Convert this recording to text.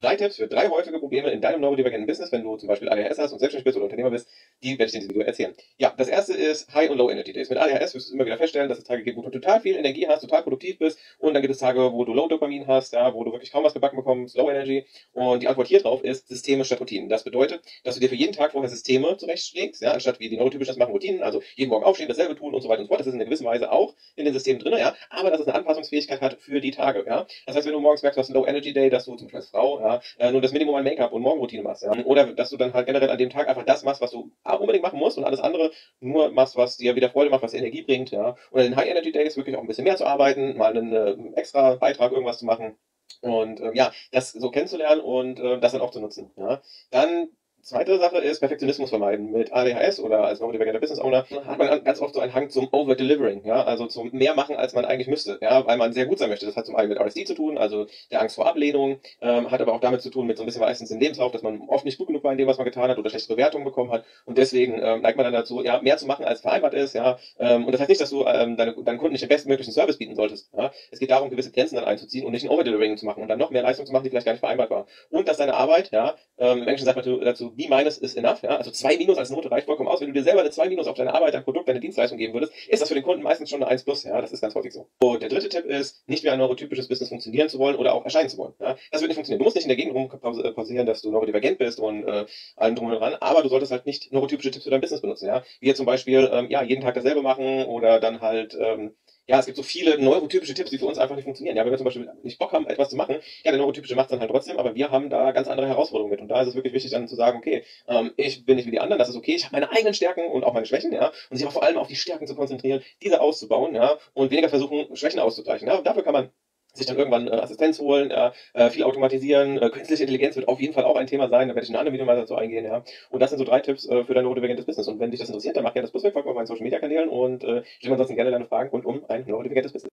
3 Tipps für 3 häufige Probleme in deinem neurodivergenten Business, wenn du zum Beispiel ADHS hast und selbstständig bist oder Unternehmer bist, die werde ich dir in diesem Video erzählen. Ja, das erste ist High- und Low-Energy-Days. Mit ADHS wirst du immer wieder feststellen, dass es Tage gibt, wo du total viel Energie hast, total produktiv bist, und dann gibt es Tage, wo du Low-Dopamin hast, ja, wo du wirklich kaum was gebacken bekommst, Low-Energy. Und die Antwort hier drauf ist Systeme statt Routinen. Das bedeutet, dass du dir für jeden Tag vorher Systeme zurechtlegst, ja, anstatt wie die Neurotypischen das machen, Routinen, also jeden Morgen aufstehen, dasselbe tun und so weiter und so fort. Das ist in einer gewissen Weise auch in den Systemen drin, ja, aber dass es eine Anpassungsfähigkeit hat für die Tage, ja. Das heißt, wenn du morgens merkst, du hast einen Low-Energy-Day, dass du zum Beispiel als Frau, ja, nur das Minimum an Make-up und Morgenroutine machst, ja. Oder dass du dann halt generell an dem Tag einfach das machst, was du unbedingt machen musst und alles andere nur machst, was dir wieder Freude macht, was dir Energie bringt, ja. Und in den High-Energy-Days wirklich auch ein bisschen mehr zu arbeiten, mal einen extra Beitrag irgendwas zu machen. Und ja, das so kennenzulernen und das dann auch zu nutzen. Ja. Dann zweite Sache ist Perfektionismus vermeiden. Mit ADHS oder als neurodivergenter Business Owner hat man ganz oft so einen Hang zum Over-Delivering, ja, also zum mehr machen, als man eigentlich müsste, ja, weil man sehr gut sein möchte. Das hat zum einen mit RSD zu tun, also der Angst vor Ablehnung, hat aber auch damit zu tun mit so ein bisschen meistens im Lebenslauf, dass man oft nicht gut genug war in dem, was man getan hat oder schlechte Bewertungen bekommen hat und deswegen neigt man dann dazu, ja, mehr zu machen, als vereinbart ist, ja, und das heißt nicht, dass du deinen Kunden nicht den bestmöglichen Service bieten solltest, ja. Es geht darum, gewisse Grenzen dann einzuziehen und nicht ein Over-Delivering zu machen und dann noch mehr Leistung zu machen, die vielleicht gar nicht vereinbart war. Und dass deine Arbeit, ja, im Englischen sagt man dazu, B- ist enough, ja, also 2 Minus als Note reicht vollkommen aus. Wenn du dir selber eine 2 Minus auf deine Arbeit, dein Produkt, deine Dienstleistung geben würdest, ist das für den Kunden meistens schon eine 1 plus, ja, das ist ganz häufig so. Und der dritte Tipp ist, nicht wie ein neurotypisches Business funktionieren zu wollen oder auch erscheinen zu wollen, ja. Das wird nicht funktionieren. Du musst nicht in der Gegend pausieren, dass du neurodivergent bist und allem drum und dran, aber du solltest halt nicht neurotypische Tipps für dein Business benutzen, ja. Wie jetzt zum Beispiel, ja, jeden Tag dasselbe machen oder dann halt, ja, es gibt so viele neurotypische Tipps, die für uns einfach nicht funktionieren. Ja, wenn wir zum Beispiel nicht Bock haben, etwas zu machen, ja, der Neurotypische macht es dann halt trotzdem, aber wir haben da ganz andere Herausforderungen mit. Und da ist es wirklich wichtig, dann zu sagen, okay, ich bin nicht wie die anderen, das ist okay, ich habe meine eigenen Stärken und auch meine Schwächen, ja, und sich aber vor allem auf die Stärken zu konzentrieren, diese auszubauen, ja, und weniger versuchen, Schwächen auszugleichen. Ja, und dafür kann man sich dann irgendwann Assistenz holen, viel automatisieren. Künstliche Intelligenz wird auf jeden Fall auch ein Thema sein, da werde ich in einem anderen Video mal dazu eingehen, ja. Und das sind so 3 Tipps für dein neurodivergentes Business. Und wenn dich das interessiert, dann mach gerne das Plus weg, folg mir auf meinen Social Media Kanälen und stell mir ansonsten gerne deine Fragen rund um ein neurodivergentes Business.